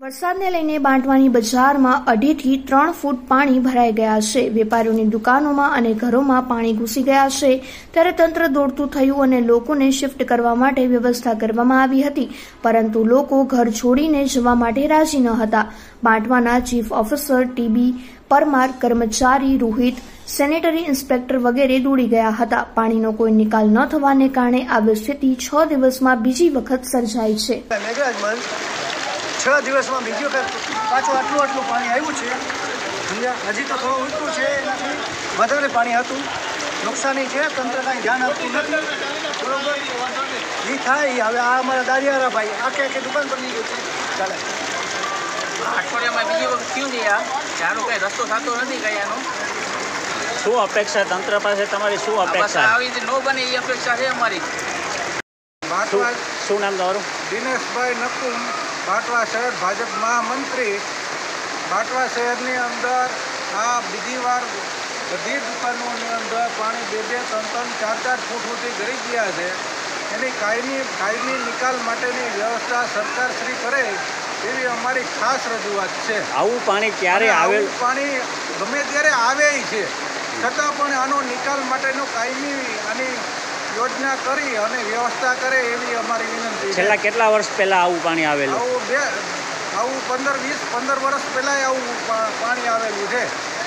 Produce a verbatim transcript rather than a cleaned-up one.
વરસાદને લઈને બાંટવાની બજારમાં અઢીથી ત્રણ ફૂટ પાણી ભરાઈ ગયા છે। વેપારીઓની દુકાનોમાં અને ઘરોમાં પાણી ઘૂસી ગયા છે, ત્યારે તંત્ર દોડતું થયું અને લોકોને શિફ્ટ કરવા માટે વ્યવસ્થા કરવામાં આવી હતી, પરંતુ લોકો ઘર છોડીને જવા માટે રાજી ન હતા। બાંટવાના ચીફ ઓફિસર ટીબી પરમાર, કર્મચારી રોહિત, સેનેટરી ઇન્સ્પેક્ટર વગેરે દોડી ગયા હતા। પાણીનો કોઈ નિકાલ ન થવાને કારણે આવી સ્થિતિ છ દિવસમાં બીજી વખત સર્જાઈ છે। છ દિવસમાં બીજી વખત પાછું આટલું આટલું પાણી આવ્યું છે। હજી તો થોડું ઊંચું છે, એનાથી વધારે પાણી હતું, નુકસાની છે, તંત્ર કાંઈ ધ્યાન આપતું નથી। બરોબર એ થાય। હવે આ અમારા દારિયારા ભાઈ આખે આખી દુકાન બની ગઈ છે, ચાલે અઠવાડિયામાં બીજી વખત થયું છે આ આનો કંઈ રસ્તો થતો નથી કંઈ આનો। શું અપેક્ષા તંત્ર પાસે તમારી શું અપેક્ષા? આવી રીતે ન બને એ અપેક્ષા છે અમારી। શું નામ તમારું? દિનેશભાઈ નકુમ, બાંટવા શહેર ભાજપ મહામંત્રી। બાંટવા શહેરની અંદર આ બીજી વાર બધી દુકાનોની અંદર પાણી બે બે ત્રણ ત્રણ ચાર ચાર ફૂટ સુધી ગળી ગયા છે। એની કાયમી કાયમી નિકાલ માટેની વ્યવસ્થા સરકારશ્રી કરે એવી અમારી ખાસ રજૂઆત છે। આવું પાણી ક્યારે આવે? પાણી ગમે ત્યારે આવે છે, છતાં પણ આનો નિકાલ માટેનો કાયમી આની યોજના કરી અને વ્યવસ્થા કરે એવી અમારી વિનંતી છે। છેલ્લા કેટલા વર્ષ પહેલા આવું પાણી આવેલું? આવું બે આવું પંદર વીસ પંદર વર્ષ પહેલાં આવું પાણી આવેલું છે।